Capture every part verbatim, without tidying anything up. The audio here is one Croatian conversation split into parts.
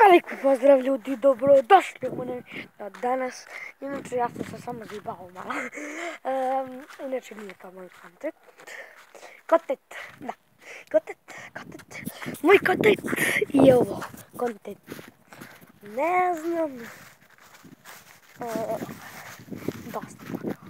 Veliki pozdrav ljudi, dobrodošli u mene danas. Inače, ja sam se samo zibao malo. Um, inače, nije to moj kontent. Kontent, da. Kontent, kontent. Moj kontent je ovo. Kontent. Ne znam. Uh, dosta.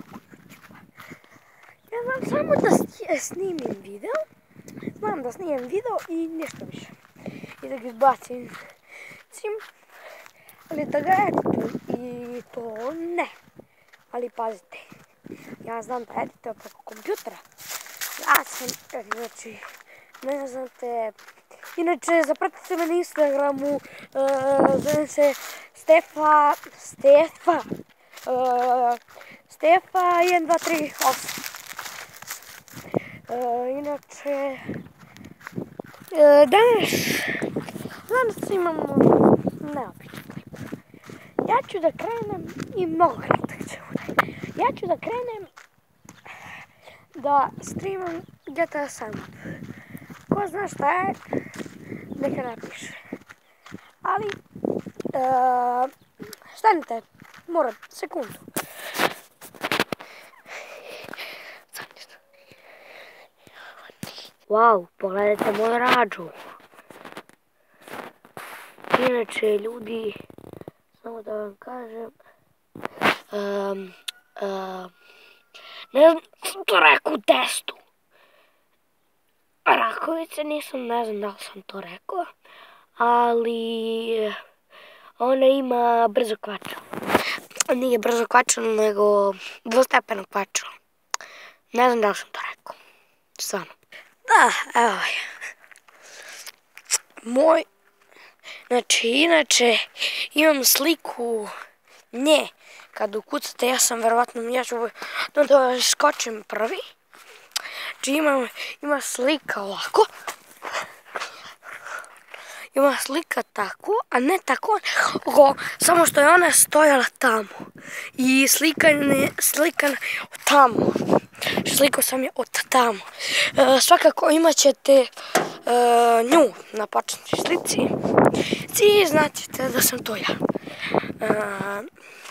Ja znam samo da snimim video. Znam da snimim video i ništa više. I da ga izbacim. Cim, ali da ga editujem i to ne. Ali pazite, ja znam da editujem preko kompjutera. Ja sam, znači, ne znate, inače zapratite me na Instagramu, uh, zovem se Stefa, Stefa, uh, Stefa jedan dva tri osam. Uh, inače, uh, danas, danas imamo neobičan klip. Ja ću da krenem i mnogo kratak će bude. Ja ću da krenem da streamam G T A sedam. Ko zna šta je, neka napiše. Ali, uh, stanite, moram, sekundu. Wow, pogledajte moju rađu. Inače, ljudi, samo da vam kažem, um, um, ne znam, sam to rekao u testu. Rakovice nisam, ne znam da li sam to rekao, ali ona ima brzo kvačalo. Nije brzo kvačalo, nego dvostepeno kvačalo. Ne znam da li sam to rekao, stvarno. Da, evo je. Moj, znači, inače, imam sliku nje. Kad ukucate, ja sam verovatno, ja ću da skočim prvi. Znači, ima, ima slika ovako. Ima slika tako, a ne tako, go, samo što je ona stojala tamo. I slika je slikana od tamo. Slikao sam je od tamo. E, svakako imat ćete e, nju na početnoj slici. I znaćete da sam to ja. E,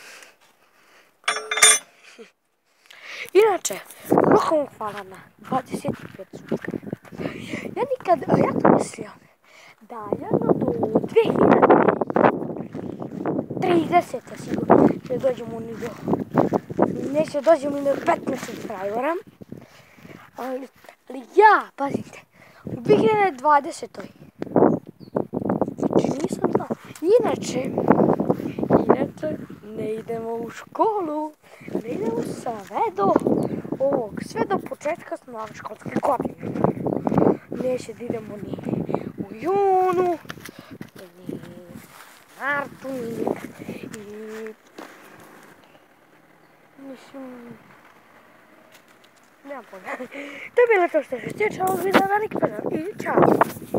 inače, mnogo vam hvala na dvadeset pet subscribera. Ja nikad, ja to mislio da jedno do dve hiljade tridesete sigurno ne dođemo ni do, neće dođemo ni do petnaest subscribera. Ali, ali ja, pazite, u dve hiljade dvadesetoj Znači nisam znao. Inače, inače, ne idemo u školu, ne idemo sve do ovog, sve do početka nove školske godine. Neće da idemo ni u junu, ni martu, ni, i, mislim, nemam pojma. To je bilo to što se tiče ovog videa, veliki pozdrav i čao!